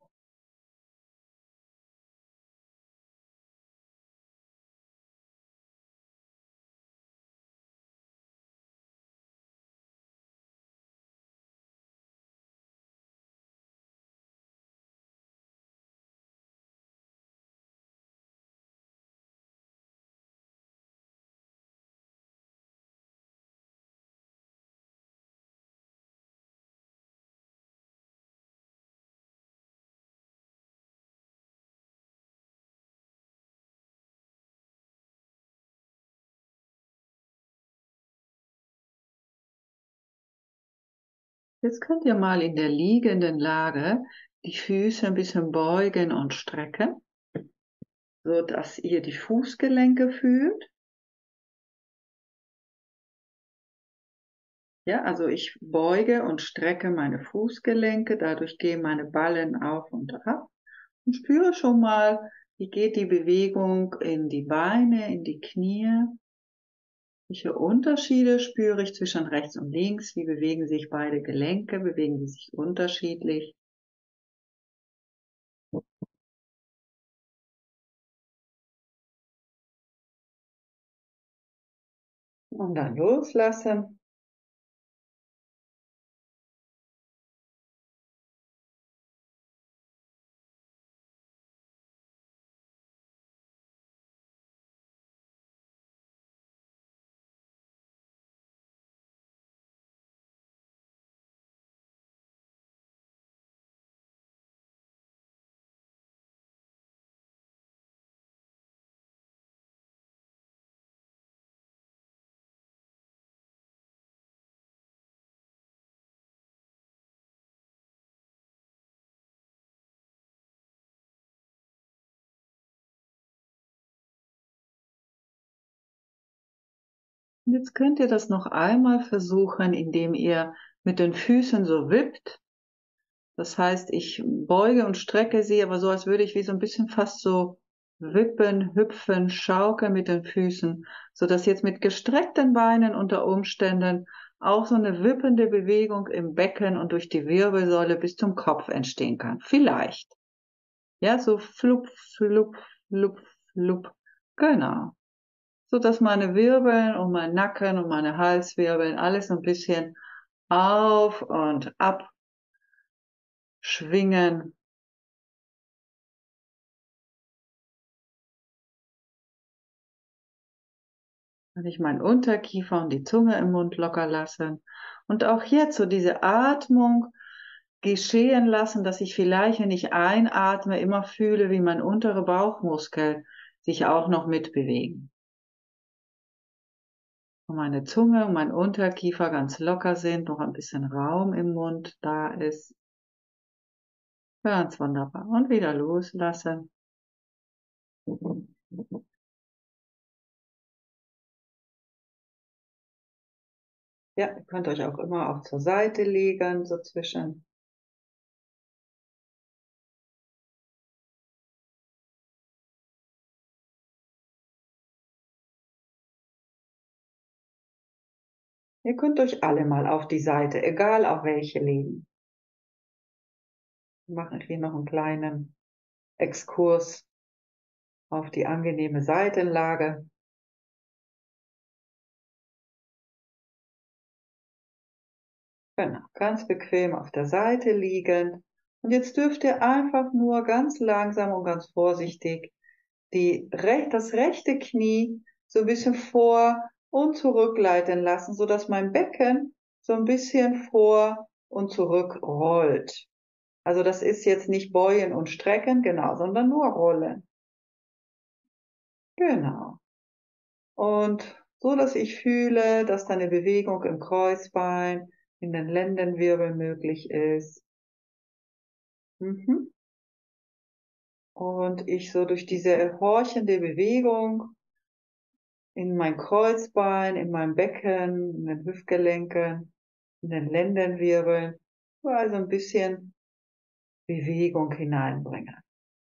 Jetzt könnt ihr mal in der liegenden Lage die Füße ein bisschen beugen und strecken, so dass ihr die Fußgelenke fühlt. Ja, also ich beuge und strecke meine Fußgelenke, dadurch gehen meine Ballen auf und ab und spüre schon mal, wie geht die Bewegung in die Beine, in die Knie. Welche Unterschiede spüre ich zwischen rechts und links? Wie bewegen sich beide Gelenke? Bewegen sie sich unterschiedlich? Und dann loslassen. Und jetzt könnt ihr das noch einmal versuchen, indem ihr mit den Füßen so wippt. Das heißt, ich beuge und strecke sie, aber so als würde ich wie so ein bisschen fast so wippen, hüpfen, schaukeln mit den Füßen, so dass jetzt mit gestreckten Beinen unter Umständen auch so eine wippende Bewegung im Becken und durch die Wirbelsäule bis zum Kopf entstehen kann. Vielleicht. Ja, so flup, flup, flup, flup. Genau. So dass meine Wirbeln und mein Nacken und meine Halswirbeln alles so ein bisschen auf und ab schwingen. Wenn ich meinen Unterkiefer und die Zunge im Mund locker lassen und auch jetzt so diese Atmung geschehen lassen, dass ich vielleicht, wenn ich einatme, immer fühle, wie mein untere Bauchmuskel sich auch noch mitbewegen. Und meine Zunge und mein Unterkiefer ganz locker sind, noch ein bisschen Raum im Mund da ist. Ganz wunderbar. Und wieder loslassen. Ja, ihr könnt euch auch immer zur Seite legen, so zwischen. Ihr könnt euch alle mal auf die Seite, egal auf welche, legen. Wir machen hier noch einen kleinen Exkurs auf die angenehme Seitenlage. Genau, ganz bequem auf der Seite liegend. Und jetzt dürft ihr einfach nur ganz langsam und ganz vorsichtig das rechte Knie so ein bisschen vor und zurückgleiten lassen, so dass mein Becken so ein bisschen vor und zurück rollt. Also das ist jetzt nicht beugen und strecken, genau, sondern nur rollen. Genau. Und so, dass ich fühle, dass da eine Bewegung im Kreuzbein, in den Lendenwirbeln möglich ist. Mhm. Und ich so durch diese horchende Bewegung in mein Kreuzbein, in meinem Becken, in den Hüftgelenken, in den Lendenwirbeln, also ein bisschen Bewegung hineinbringe.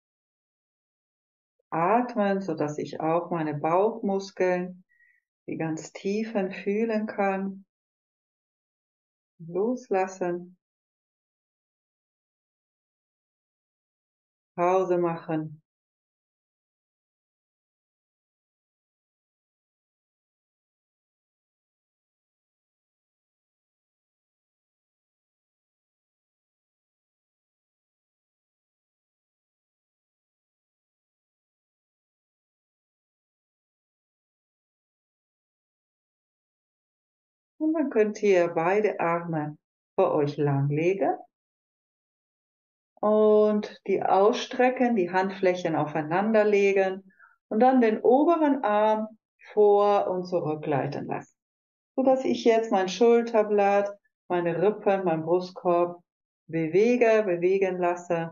Atmen, so dass ich auch meine Bauchmuskeln, die ganz tiefen fühlen kann, loslassen, Pause machen. Und dann könnt ihr beide Arme vor euch langlegen und die ausstrecken, die Handflächen aufeinander legen und dann den oberen Arm vor und zurückgleiten lassen, so dass ich jetzt mein Schulterblatt, meine Rippen, mein Brustkorb bewegen lasse.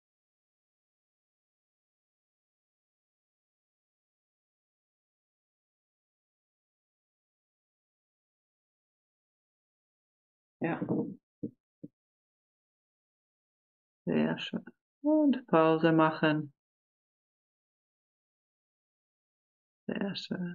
Ja, sehr schön. Und Pause machen. Sehr schön.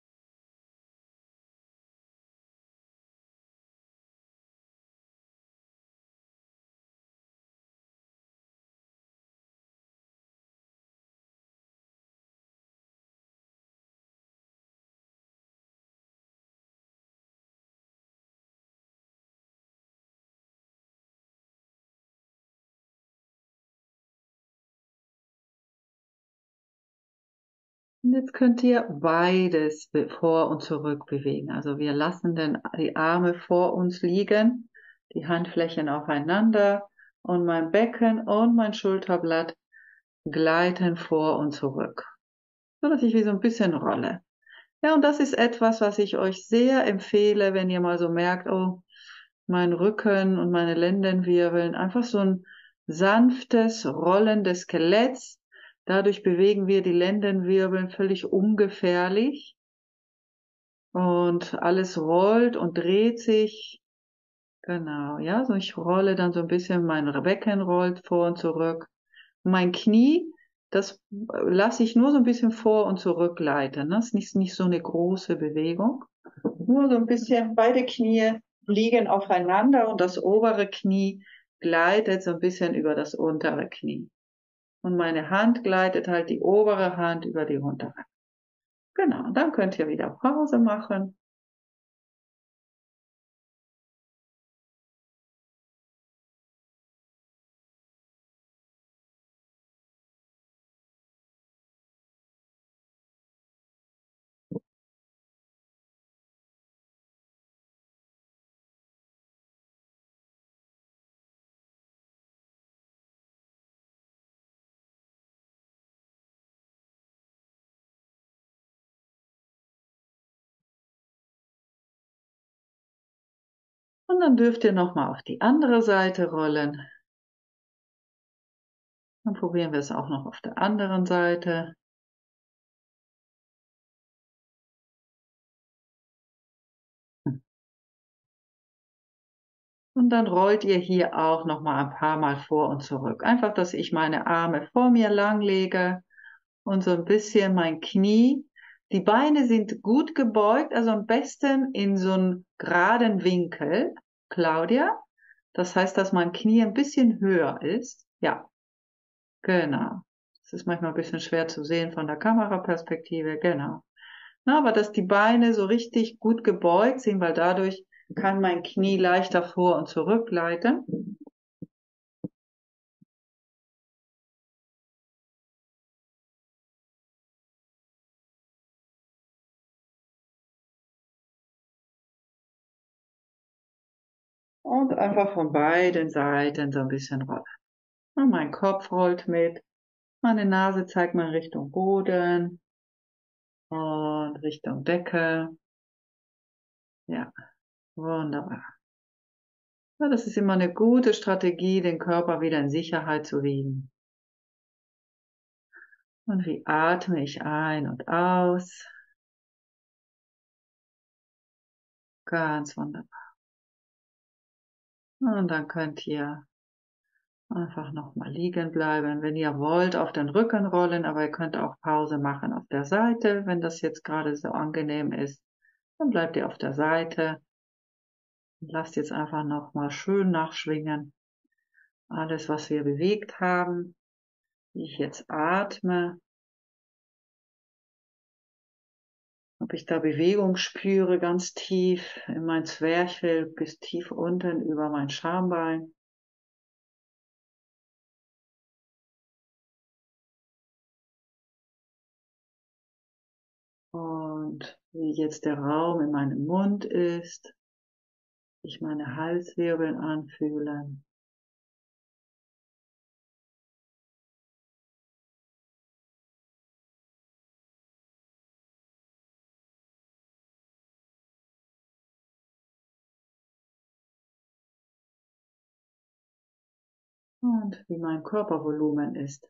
Und jetzt könnt ihr beides vor und zurück bewegen. Also wir lassen die Arme vor uns liegen, die Handflächen aufeinander und mein Becken und mein Schulterblatt gleiten vor und zurück, so dass ich wie so ein bisschen rolle. Ja, und das ist etwas, was ich euch sehr empfehle, wenn ihr mal so merkt, oh, mein Rücken und meine Lendenwirbeln, einfach so ein sanftes Rollen des Skeletts. Dadurch bewegen wir die Lendenwirbeln völlig ungefährlich und alles rollt und dreht sich. Genau, ja, so ich rolle dann so ein bisschen, mein Becken rollt vor und zurück. Mein Knie, das lasse ich nur so ein bisschen vor und zurück gleiten. Das ist nicht so eine große Bewegung. Nur so ein bisschen, beide Knie liegen aufeinander und das obere Knie gleitet so ein bisschen über das untere Knie. Und meine Hand gleitet halt die obere Hand über die untere. Genau, und dann könnt ihr wieder Pause machen. Und dann dürft ihr nochmal auf die andere Seite rollen. Dann probieren wir es auch noch auf der anderen Seite. Und dann rollt ihr hier auch noch mal ein paar Mal vor und zurück. Einfach, dass ich meine Arme vor mir lang lege und so ein bisschen mein Knie. Die Beine sind gut gebeugt, also am besten in so einen geraden Winkel, Claudia. Das heißt, dass mein Knie ein bisschen höher ist. Ja, genau. Das ist manchmal ein bisschen schwer zu sehen von der Kameraperspektive, genau. Na, aber dass die Beine so richtig gut gebeugt sind, weil dadurch kann mein Knie leichter vor und zurück gleiten. Und einfach von beiden Seiten so ein bisschen rollen. Und mein Kopf rollt mit. Meine Nase zeigt mal Richtung Boden und Richtung Decke. Ja, wunderbar. Ja, das ist immer eine gute Strategie, den Körper wieder in Sicherheit zu wiegen. Und wie atme ich ein und aus? Ganz wunderbar. Und dann könnt ihr einfach nochmal liegen bleiben. Wenn ihr wollt, auf den Rücken rollen, aber ihr könnt auch Pause machen auf der Seite, wenn das jetzt gerade so angenehm ist. Dann bleibt ihr auf der Seite und lasst jetzt einfach nochmal schön nachschwingen. Alles, was wir bewegt haben, wie ich jetzt atme, ob ich da Bewegung spüre, ganz tief in mein Zwerchfell bis tief unten über mein Schambein. Und wie jetzt der Raum in meinem Mund ist, sich meine Halswirbeln anfühlen. Und wie mein Körpervolumen ist.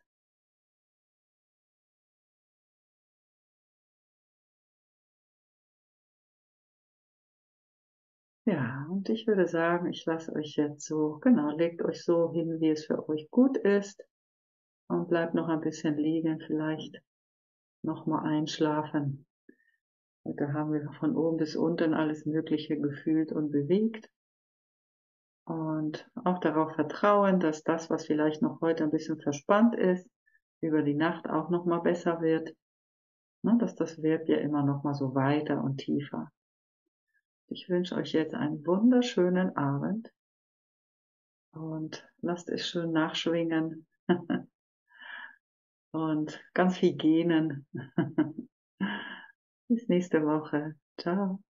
Ja, und ich würde sagen, ich lasse euch jetzt so, genau, legt euch so hin, wie es für euch gut ist und bleibt noch ein bisschen liegen, vielleicht nochmal einschlafen. Heute haben wir von oben bis unten alles Mögliche gefühlt und bewegt und auch darauf vertrauen, dass das, was vielleicht noch heute ein bisschen verspannt ist, über die Nacht auch nochmal besser wird, ne, dass das wird ja immer nochmal so weiter und tiefer. Ich wünsche euch jetzt einen wunderschönen Abend und lasst es schön nachschwingen und ganz viel gähnen. Bis nächste Woche. Ciao.